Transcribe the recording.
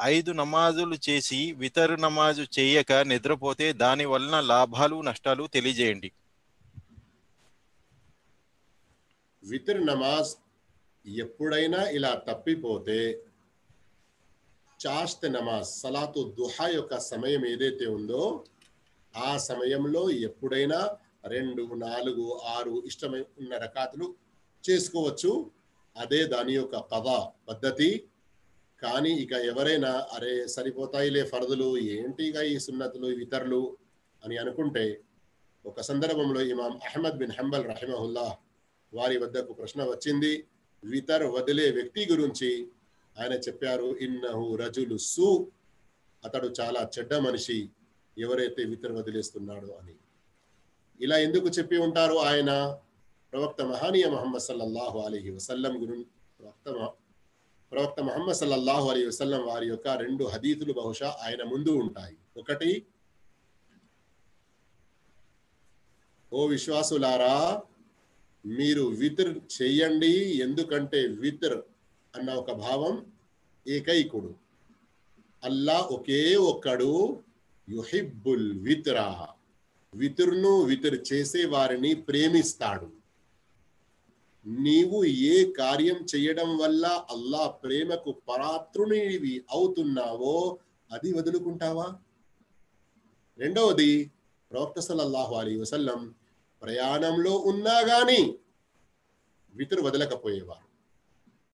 5 నమాజులు చేసి వితరు నమాజు చేయక నిద్రపోతే దాని వలన లాభాలు నష్టాలు తెలియజేయండి. వితర్ నమాజ్ ఎప్పుడైనా ఇలా తప్పిపోతే చాష్త నమాజ్ సలాతు దుహా యొక్క సమయం ఏదైతే ఉందో ఆ సమయంలో ఎప్పుడైనా 2, 4, 6 ఇష్టమైన రకాతులు చేసుకోవచ్చు. అదే దాని యొక్క కథా పద్ధతి. కానీ ఇక ఎవరైనా అరే సరిపోతాయిలే ఫర్దులు, ఏంటి ఇక ఈ సున్నతులు వితర్లు అని అనుకుంటే, ఒక సందర్భంలో ఇమాం అహ్మద్ బిన్ హంబల్ రహిమహుల్లా వారి వద్దకు ప్రశ్న వచ్చింది. వితర్ వదిలే వ్యక్తి గురించి ఆయన చెప్పారు, ఇన్నహు రజులు సు, అతడు చాలా చెడ్డ మనిషి ఎవరైతే వితర్ వదిలేస్తున్నాడో అని. ఇలా ఎందుకు చెప్పి ఉంటారు ఆయన? ప్రవక్త మహానీయ ముహమ్మద్ సల్లల్లాహు అలైహి వసల్లం గురించి ప్రవక్త ముహమ్మద్ సల్లల్లాహు అలైహి వసల్లం వారి యొక్క 2 హదీతులు బహుశా ఆయన ముందు ఉంటాయి. ఒకటి, ఓ విశ్వాసులారా, మీరు విత్ర్ చెయ్యండి, ఎందుకంటే విత్ర్ అన్న ఒక భావం ఏకైకుడు, అల్లా ఒకే ఒక్కడు, యుహిబ్బుల్ విత్రా, విత్రును విత్ర్ చేసే వారిని ప్రేమిస్తాడు. నీవు ఏ కార్యం చేయడం వల్ల అల్లా ప్రేమకు పాత్రునివి అవుతున్నావో అది వదులుకుంటావా? రెండవది, ప్రవక్త సల్లల్లాహు అలైహి వసల్లం ప్రయాణంలో ఉన్నా గాని విత్ర్ వదలకపోయేవారు.